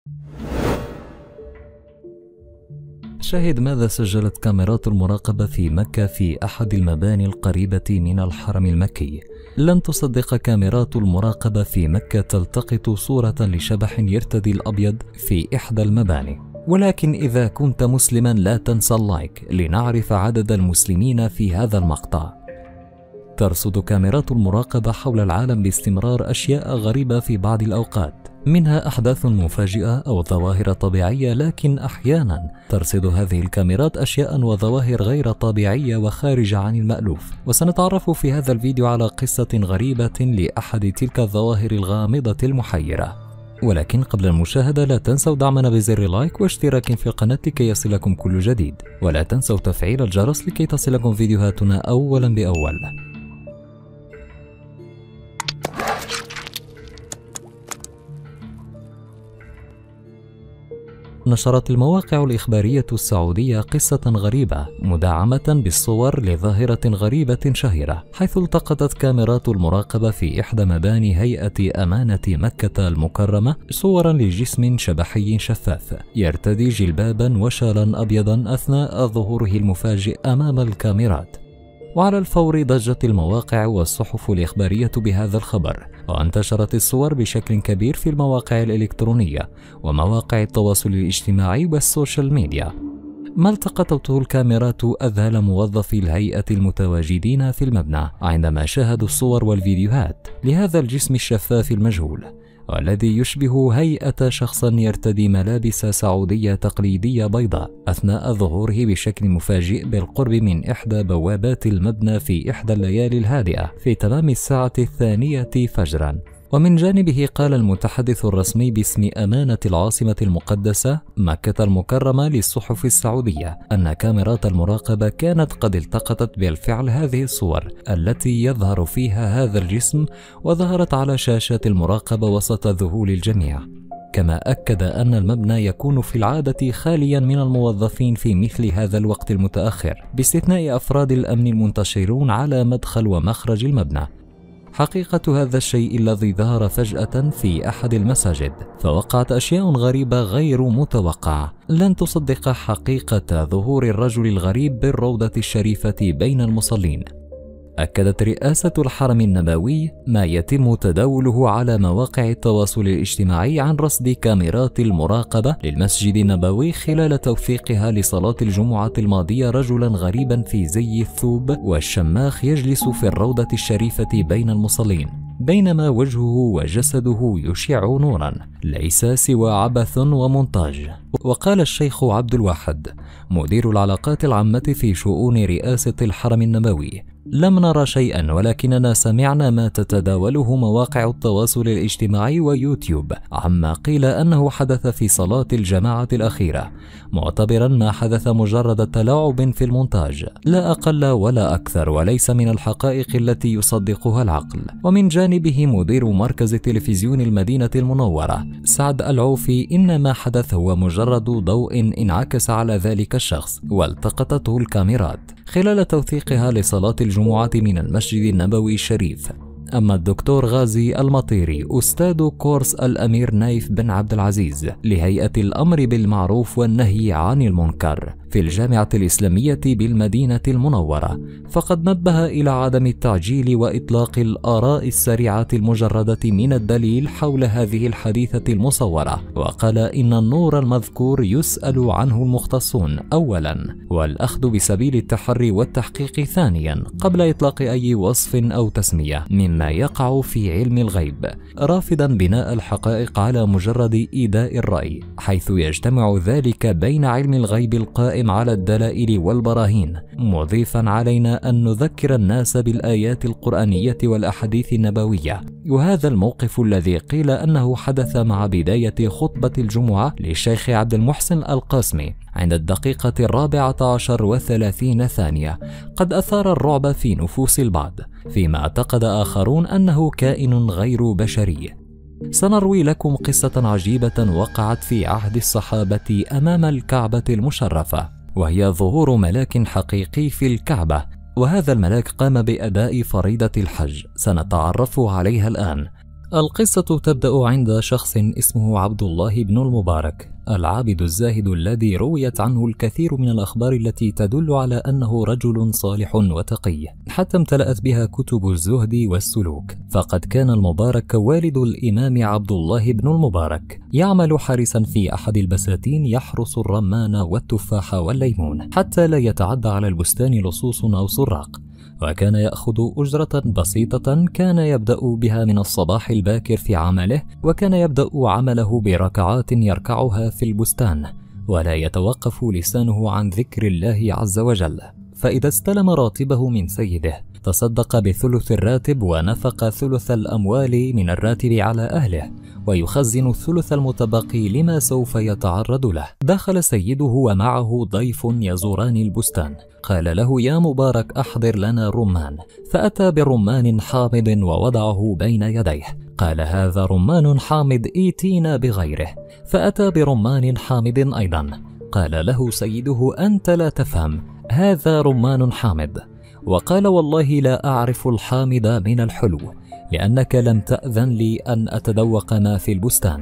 شاهد ماذا سجلت كاميرات المراقبة في مكة في أحد المباني القريبة من الحرم المكي. لن تصدق كاميرات المراقبة في مكة تلتقط صورة لشبح يرتدي الأبيض في إحدى المباني. ولكن إذا كنت مسلما لا تنسى اللايك لنعرف عدد المسلمين في هذا المقطع. ترصد كاميرات المراقبة حول العالم باستمرار أشياء غريبة في بعض الأوقات، منها أحداث مفاجئة أو ظواهر طبيعية، لكن أحيانا ترصد هذه الكاميرات أشياء وظواهر غير طبيعية وخارجة عن المألوف. وسنتعرف في هذا الفيديو على قصة غريبة لأحد تلك الظواهر الغامضة المحيرة. ولكن قبل المشاهدة لا تنسوا دعمنا بزر لايك واشتراك في القناة لكي يصلكم كل جديد، ولا تنسوا تفعيل الجرس لكي تصلكم فيديوهاتنا أولا بأول. نشرت المواقع الإخبارية السعودية قصة غريبة مدعمة بالصور لظاهرة غريبة شهيرة، حيث التقطت كاميرات المراقبة في إحدى مباني هيئة أمانة مكة المكرمة صورا لجسم شبحي شفاف يرتدي جلبابا وشالا أبيضا أثناء ظهوره المفاجئ أمام الكاميرات. وعلى الفور ضجت المواقع والصحف الإخبارية بهذا الخبر، وانتشرت الصور بشكل كبير في المواقع الإلكترونية ومواقع التواصل الاجتماعي والسوشيال ميديا. ما التقطته الكاميرات أذهل موظفي الهيئة المتواجدين في المبنى عندما شاهدوا الصور والفيديوهات لهذا الجسم الشفاف المجهول، والذي يشبه هيئة شخص يرتدي ملابس سعودية تقليدية بيضاء أثناء ظهوره بشكل مفاجئ بالقرب من إحدى بوابات المبنى في إحدى الليالي الهادئة في تمام الساعة 2 فجرا. ومن جانبه قال المتحدث الرسمي باسم أمانة العاصمة المقدسة مكة المكرمة للصحف السعودية أن كاميرات المراقبة كانت قد التقطت بالفعل هذه الصور التي يظهر فيها هذا الجسم، وظهرت على شاشات المراقبة وسط ذهول الجميع. كما أكد أن المبنى يكون في العادة خاليا من الموظفين في مثل هذا الوقت المتأخر، باستثناء أفراد الأمن المنتشرون على مدخل ومخرج المبنى. حقيقة هذا الشيء الذي ظهر فجأة في أحد المساجد، فوقعت أشياء غريبة غير متوقعة. لن تصدق حقيقة ظهور الرجل الغريب بالروضة الشريفة بين المصلين. أكدت رئاسة الحرم النبوي ما يتم تداوله على مواقع التواصل الاجتماعي عن رصد كاميرات المراقبة للمسجد النبوي خلال توثيقها لصلاة الجمعة الماضية رجلا غريبا في زي الثوب والشماخ يجلس في الروضة الشريفة بين المصلين، بينما وجهه وجسده يشع نورا ليس سوى عبث ومونتاج. وقال الشيخ عبد الواحد مدير العلاقات العامة في شؤون رئاسة الحرم النبوي: لم نرى شيئا، ولكننا سمعنا ما تتداوله مواقع التواصل الاجتماعي ويوتيوب عما قيل أنه حدث في صلاة الجماعة الأخيرة، معتبرا ما حدث مجرد تلاعب في المونتاج لا أقل ولا أكثر، وليس من الحقائق التي يصدقها العقل. ومن جانبه مدير مركز تلفزيون المدينة المنورة سعد العوفي إن ما حدث هو مجرد ضوء انعكس على ذلك الشخص والتقطته الكاميرات خلال توثيقها لصلاة الجمعة من المسجد النبوي الشريف. أما الدكتور غازي المطيري أستاذ كورس الأمير نايف بن عبد العزيز لهيئة الأمر بالمعروف والنهي عن المنكر في الجامعة الإسلامية بالمدينة المنورة، فقد نبه إلى عدم التعجيل وإطلاق الآراء السريعة المجردة من الدليل حول هذه الحديثة المصورة، وقال إن النور المذكور يسأل عنه المختصون أولا، والأخذ بسبيل التحري والتحقيق ثانيا قبل إطلاق أي وصف أو تسمية مما يقع في علم الغيب، رافضا بناء الحقائق على مجرد إيداء الرأي، حيث يجتمع ذلك بين علم الغيب القائم على الدلائل والبراهين، مضيفا علينا أن نذكر الناس بالآيات القرآنية والأحاديث النبوية. وهذا الموقف الذي قيل أنه حدث مع بداية خطبة الجمعة للشيخ عبد المحسن القاسمي عند الدقيقة 14:30 قد أثار الرعب في نفوس البعض، فيما اعتقد آخرون أنه كائن غير بشري. سنروي لكم قصة عجيبة وقعت في عهد الصحابة أمام الكعبة المشرفة، وهي ظهور ملاك حقيقي في الكعبة، وهذا الملاك قام بأداء فريضة الحج سنتعرف عليها الآن. القصة تبدأ عند شخص اسمه عبد الله بن المبارك، العابد الزاهد الذي رويت عنه الكثير من الأخبار التي تدل على أنه رجل صالح وتقي، حتى امتلأت بها كتب الزهد والسلوك. فقد كان المبارك والد الإمام عبد الله بن المبارك يعمل حارسا في أحد البساتين يحرس الرمان والتفاح والليمون حتى لا يتعدى على البستان لصوص أو سراق، وكان يأخذ أجرة بسيطة كان يبدأ بها من الصباح الباكر في عمله، وكان يبدأ عمله بركعات يركعها في البستان ولا يتوقف لسانه عن ذكر الله عز وجل. فإذا استلم راتبه من سيده تصدق بثلث الراتب ونفق ثلث الأموال من الراتب على أهله، ويخزن الثلث المتبقي لما سوف يتعرض له. دخل سيده ومعه ضيف يزوران البستان، قال له: يا مبارك أحضر لنا رمان. فأتى برمان حامض ووضعه بين يديه، قال: هذا رمان حامض، ائتينا بغيره. فأتى برمان حامض أيضا، قال له سيده: أنت لا تفهم، هذا رمان حامض. وقال: والله لا أعرف الحامض من الحلو، لأنك لم تأذن لي أن أتذوق ما في البستان.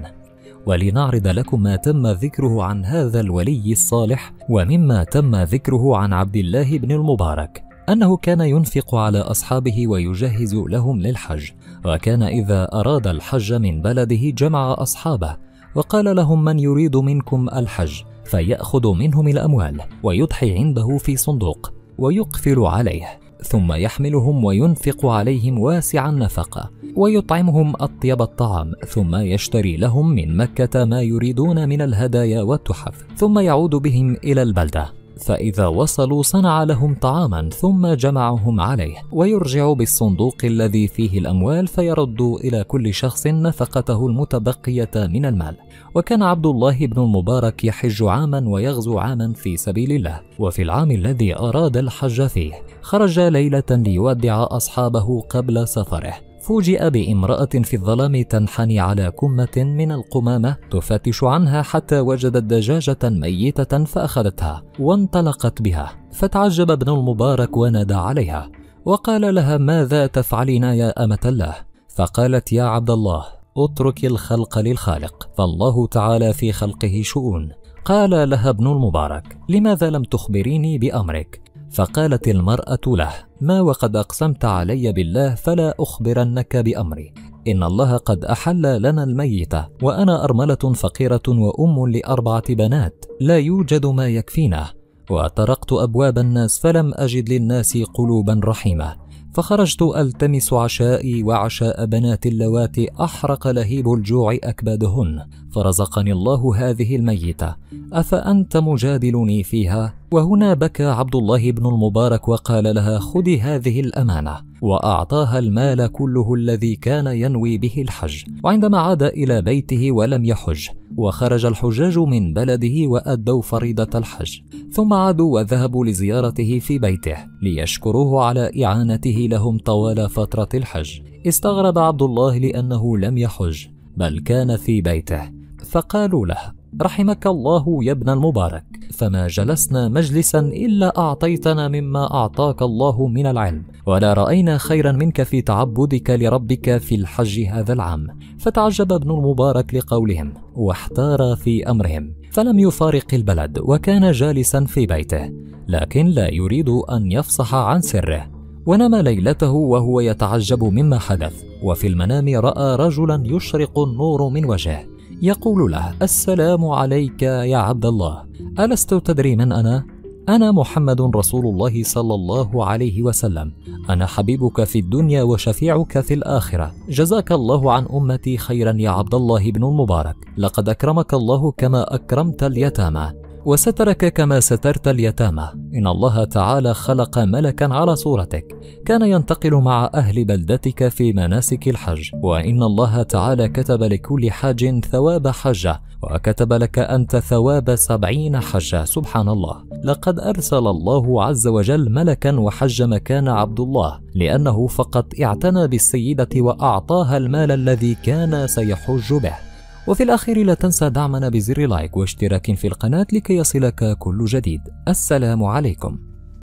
ولنعرض لكم ما تم ذكره عن هذا الولي الصالح، ومما تم ذكره عن عبد الله بن المبارك أنه كان ينفق على أصحابه ويجهز لهم للحج، وكان إذا أراد الحج من بلده جمع أصحابه وقال لهم: من يريد منكم الحج فيأخذ منهم الأموال ويضحي عنده في صندوق ويقفل عليه، ثم يحملهم وينفق عليهم واسع النفقة ويطعمهم أطيب الطعام، ثم يشتري لهم من مكة ما يريدون من الهدايا والتحف، ثم يعود بهم إلى البلدة، فإذا وصلوا صنع لهم طعاما ثم جمعهم عليه، ويرجع بالصندوق الذي فيه الأموال فيرد إلى كل شخص نفقته المتبقية من المال. وكان عبد الله بن المبارك يحج عاما ويغزو عاما في سبيل الله، وفي العام الذي أراد الحج فيه خرج ليلة ليودع أصحابه قبل سفره، فوجئ بامرأة في الظلام تنحني على كمة من القمامة تفتش عنها حتى وجدت دجاجة ميتة فأخذتها وانطلقت بها. فتعجب ابن المبارك ونادى عليها وقال لها: ماذا تفعلين يا أمة الله؟ فقالت: يا عبد الله، اترك الخلق للخالق، فالله تعالى في خلقه شؤون. قال لها ابن المبارك: لماذا لم تخبريني بأمرك؟ فقالت المرأة له: ما وقد أقسمت علي بالله فلا أخبرنك بأمري، إن الله قد أحل لنا الميتة، وأنا أرملة فقيرة وأم ل4 بنات، لا يوجد ما يكفينا، وطرقت أبواب الناس فلم أجد للناس قلوبا رحيمة، فخرجت ألتمس عشائي وعشاء بنات اللواتي أحرق لهيب الجوع أكبادهن، فرزقني الله هذه الميتة، أفأنت مجادلني فيها؟ وهنا بكى عبد الله بن المبارك وقال لها: خذي هذه الأمانة، وأعطاها المال كله الذي كان ينوي به الحج. وعندما عاد إلى بيته ولم يحج، وخرج الحجاج من بلده وأدوا فريضة الحج، ثم عادوا وذهبوا لزيارته في بيته ليشكروه على إعانته لهم طوال فترة الحج، استغرب عبد الله لأنه لم يحج بل كان في بيته، فقالوا له: رحمك الله يا ابن المبارك، فما جلسنا مجلسا إلا أعطيتنا مما أعطاك الله من العلم، ولا رأينا خيرا منك في تعبدك لربك في الحج هذا العام. فتعجب ابن المبارك لقولهم واحتار في أمرهم، فلم يفارق البلد، وكان جالسا في بيته لكن لا يريد أن يفصح عن سره. ونام ليلته وهو يتعجب مما حدث، وفي المنام رأى رجلا يشرق النور من وجهه يقول له: السلام عليك يا عبد الله، ألست تدري من أنا؟ أنا محمد رسول الله صلى الله عليه وسلم، أنا حبيبك في الدنيا وشفيعك في الآخرة، جزاك الله عن أمتي خيرا يا عبد الله بن المبارك، لقد أكرمك الله كما أكرمت اليتامى، وسترك كما سترت اليتامى، إن الله تعالى خلق ملكا على صورتك كان ينتقل مع أهل بلدتك في مناسك الحج، وإن الله تعالى كتب لكل حاج ثواب حجة، وكتب لك أنت ثواب 70 حجة. سبحان الله، لقد أرسل الله عز وجل ملكا وحج مكان عبد الله، لأنه فقط اعتنى بالسيدة وأعطاها المال الذي كان سيحج به. وفي الأخير لا تنسى دعمنا بزر لايك واشتراك في القناة لكي يصلك كل جديد. السلام عليكم.